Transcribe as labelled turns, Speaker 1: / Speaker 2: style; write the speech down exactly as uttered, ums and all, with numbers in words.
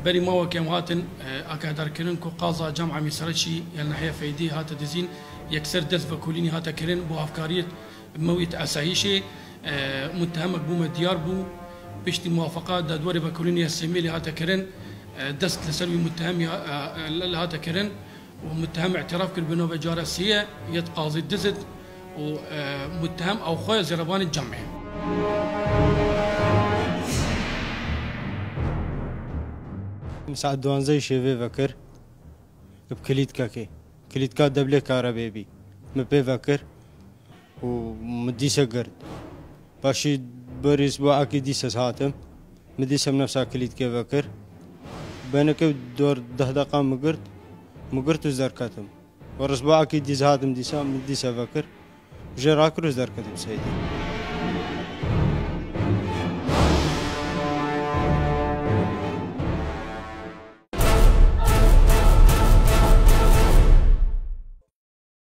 Speaker 1: بري ما وكم هاتن أكادر كرن كو قاضى جامعة مصرشي يعني ناحية فيدي هات دزين يكسر دز بكوليني هات كرن بو أفكارية مويت أسايشي متهمك بو مديار بو بيشتي موافقات دوري بكوليني السميلي هات كرن دست لسلوي متهم هات كرن ومتهم اعتراف كل بنوبة جارسية يتقاضي دزت ومتهم أو خويا زربان الجمعي.
Speaker 2: مساعد دوانزي شيفي فكر بكليت كاكي كليت كا دبلي كارا بيبي مبي فكر ومديسة قرد باشي بريس بو اكي ديسة هاتم مديسة بنفسها كليت كي فكر بينك دور ده دقا مقرد مقرد وزركاتم ورس بو اكي ديس هاتم ديسة مديسة فكر جراكر وزركاتم سيدي.